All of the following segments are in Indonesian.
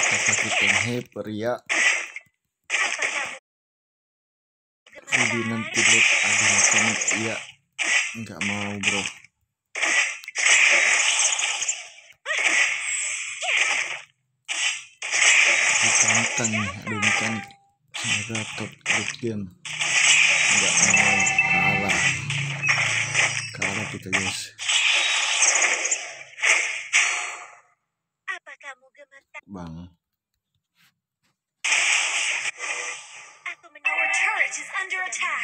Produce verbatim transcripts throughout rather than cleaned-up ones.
kita hyper ya. Jadi nanti lihat ada mekanik ya, nggak mau bro. Ditantang nih ada mekanik sama top good game, nggak mau kalah kalah kita guys. Apa kamu gemetar? Bang, Aku mendengar our turret is under attack.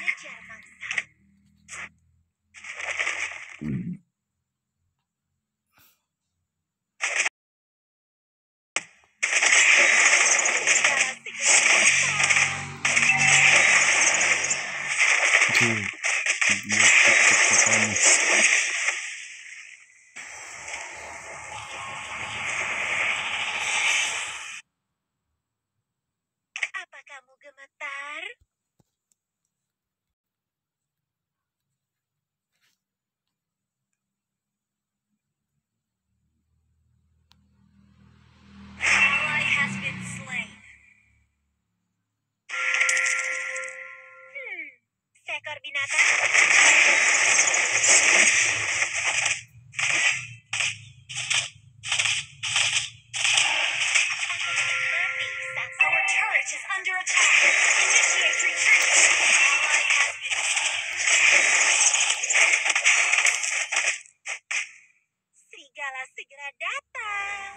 tuh dia kecepatan. Apa kamu gemetar? Ally has been slain. Hmm, seekor binatang. Our turret is under attack. Initiate retreat. Ally has been Serigala segera datang.